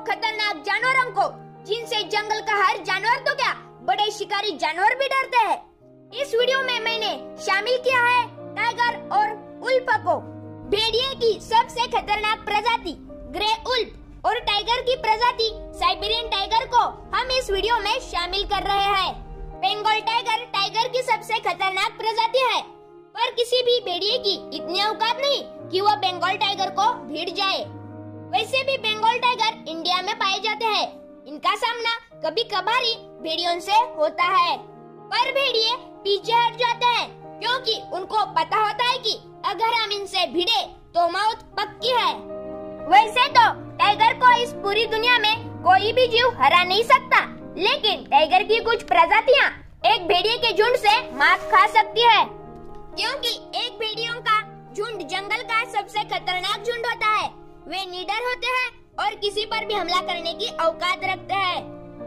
खतरनाक जानवरों को, जिनसे जंगल का हर जानवर तो क्या बड़े शिकारी जानवर भी डरते हैं। इस वीडियो में मैंने शामिल किया है टाइगर और उल्फ को। भेड़िए की सबसे खतरनाक प्रजाति ग्रे उल्फ और टाइगर की प्रजाति साइबेरियन टाइगर को हम इस वीडियो में शामिल कर रहे हैं। बंगाल टाइगर टाइगर की सबसे खतरनाक प्रजाति है, पर किसी भी भेड़िए की इतनी औकात नहीं कि वह बंगाल टाइगर को भिड़ जाए। वैसे भी बंगाल टाइगर इंडिया में पाए जाते हैं। इनका सामना कभी कभार ही भेड़ियों से होता है, पर भेड़िए पीछे हट जाते हैं क्योंकि उनको पता होता है कि अगर हम इनसे भिड़े तो मौत पक्की है। वैसे तो टाइगर को इस पूरी दुनिया में कोई भी जीव हरा नहीं सकता, लेकिन टाइगर की कुछ प्रजातियां एक भेड़िए के झुंड से मात खा सकती है, क्योंकि एक भेड़ियों का झुंड जंगल का सबसे खतरनाक झुंड होता है। वे निडर होते हैं और किसी पर भी हमला करने की औकात रखते हैं।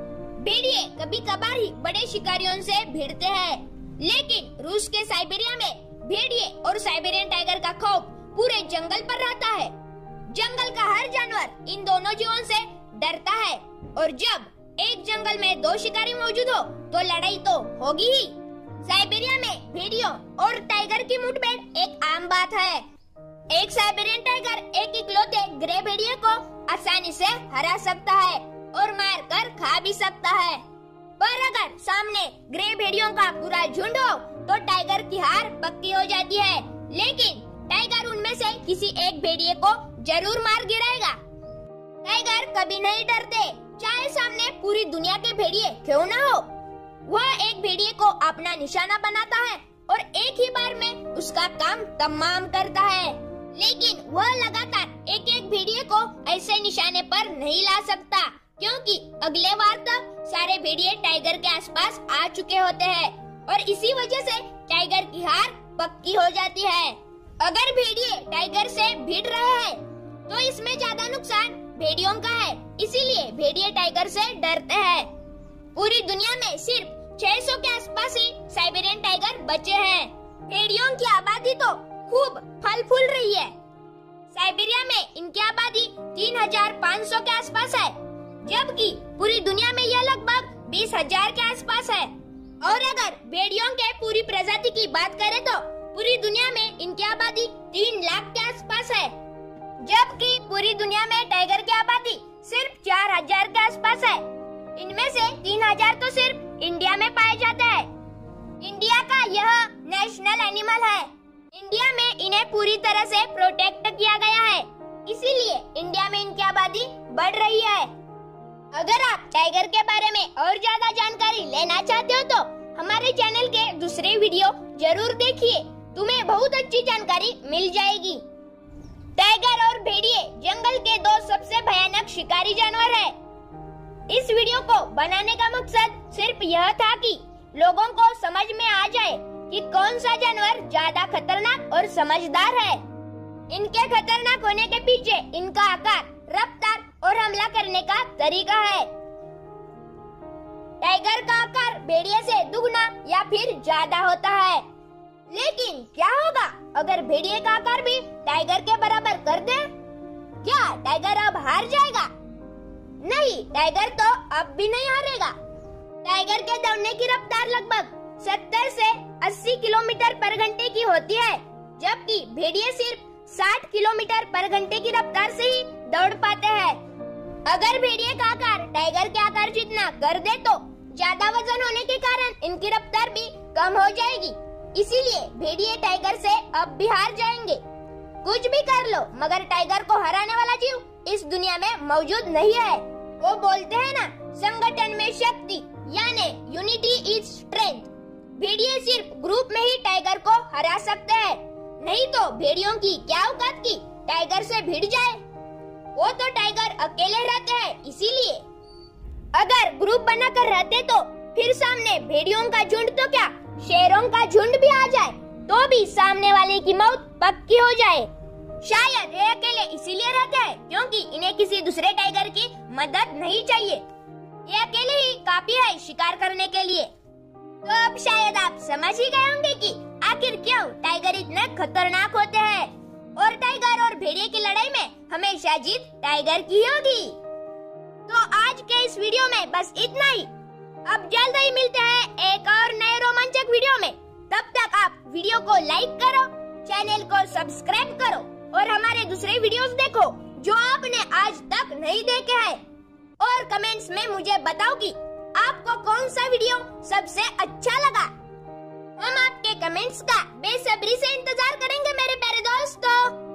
भेड़िए कभी कभार ही बड़े शिकारियों से भिड़ते हैं, लेकिन रूस के साइबेरिया में भेड़िए और साइबेरियन टाइगर का खौफ पूरे जंगल पर रहता है। जंगल का हर जानवर इन दोनों जीवों से डरता है, और जब एक जंगल में दो शिकारी मौजूद हो तो लड़ाई तो होगी ही। साइबेरिया में भेड़ियों और टाइगर की मुठभेड़ एक आम बात है। एक साइबेरियन टाइगर एक इकलौते ग्रे भेड़िए को आसानी से हरा सकता है और मार कर खा भी सकता है, पर अगर सामने ग्रे भेड़ियों का पूरा झुंड हो तो टाइगर की हार पक्की हो जाती है। लेकिन टाइगर उनमें से किसी एक भेड़िए को जरूर मार गिराएगा। टाइगर कभी नहीं डरते, चाहे सामने पूरी दुनिया के भेड़िए क्यों न हो। वह एक भेड़िए को अपना निशाना बनाता है और एक ही बार में उसका काम तमाम करता है, लेकिन वह लगातार एक एक भेड़िए को ऐसे निशाने पर नहीं ला सकता, क्योंकि अगले बार तक सारे भेड़िए टाइगर के आसपास आ चुके होते हैं और इसी वजह से टाइगर की हार पक्की हो जाती है। अगर भेड़िए टाइगर से भिड़ रहे हैं तो इसमें ज्यादा नुकसान भेड़ियों का है, इसीलिए भेड़िए टाइगर से डरते हैं। पूरी दुनिया में सिर्फ 600 के आसपास ही साइबेरियन टाइगर बचे हैं। भेड़ियों की आबादी तो खूब फल फूल रही है। साइबेरिया में इनकी आबादी 3500 के आसपास है, जबकि पूरी दुनिया में यह लगभग 20,000 के आसपास है। और अगर भेड़ियों के पूरी प्रजाति की बात करें तो पूरी दुनिया में इनकी आबादी 3 लाख के आसपास है, जबकि पूरी दुनिया में टाइगर की आबादी सिर्फ 4000 के आसपास है। इनमें से 3000 तो सिर्फ इंडिया में पाए जाते हैं। इंडिया का यह नेशनल एनिमल है। इंडिया में इन्हें पूरी तरह से प्रोटेक्ट किया गया है, इसीलिए इंडिया में इनकी आबादी बढ़ रही है। अगर आप टाइगर के बारे में और ज्यादा जानकारी लेना चाहते हो तो हमारे चैनल के दूसरे वीडियो जरूर देखिए, तुम्हें बहुत अच्छी जानकारी मिल जाएगी। टाइगर और भेड़िए जंगल के दो सबसे भयानक शिकारी जानवर है। इस वीडियो को बनाने का मकसद सिर्फ यह था कि लोगों को समझ में आ जाए कि कौन सा जानवर ज्यादा खतरनाक और समझदार है। इनके खतरनाक होने के पीछे इनका आकार, रफ्तार और हमला करने का तरीका है। टाइगर का आकार भेड़िए से दुगना या फिर ज्यादा होता है, लेकिन क्या होगा अगर भेड़िए का आकार भी टाइगर के बराबर कर दे? क्या टाइगर अब हार जाएगा? नहीं, टाइगर तो अब भी नहीं हारेगा। टाइगर के दौड़ने की रफ्तार लगभग 70 से 80 किलोमीटर पर घंटे की होती है, जबकि भेड़िए सिर्फ 60 किलोमीटर पर घंटे की रफ्तार से ही दौड़ पाते हैं। अगर भेड़िए का आकार टाइगर के आकार जितना कर दे तो ज्यादा वजन होने के कारण इनकी रफ्तार भी कम हो जाएगी, इसीलिए भेड़िए टाइगर से अब भी हार जाएंगे। कुछ भी कर लो, मगर टाइगर को हराने वाला जीव इस दुनिया में मौजूद नहीं है। वो बोलते हैं ना, संगठन में शक्ति यानी यूनिटी इज स्ट्रेंथ। भेड़िए सिर्फ ग्रुप में ही टाइगर को हरा सकते हैं, नहीं तो भेड़ियों की क्या औकात की टाइगर से भिड़ जाए। वो तो टाइगर अकेले रहते हैं, इसीलिए अगर ग्रुप बनाकर रहते तो फिर सामने भेड़ियों का झुंड तो क्या शेरों का झुंड भी आ जाए तो भी सामने वाले की मौत पक्की हो जाए। शायद ये अकेले इसीलिए रहते हैं क्योंकि इन्हें किसी दूसरे टाइगर की मदद नहीं चाहिए। ये अकेले ही काफी है शिकार करने के लिए। तो अब शायद आप समझ ही गए होंगे कि आखिर क्यों टाइगर इतने खतरनाक होते हैं और टाइगर और भेड़िए की लड़ाई में हमेशा जीत टाइगर की होगी। आज के इस वीडियो में बस इतना ही। अब जल्द ही मिलते हैं एक और नए रोमांचक वीडियो में। तब तक आप वीडियो को लाइक करो, चैनल को सब्सक्राइब करो और हमारे दूसरे वीडियोस देखो जो आपने आज तक नहीं देखे हैं। और कमेंट्स में मुझे बताओ कि आपको कौन सा वीडियो सबसे अच्छा लगा। हम आपके कमेंट्स का बेसब्री से इंतजार करेंगे मेरे प्यारे दोस्तों।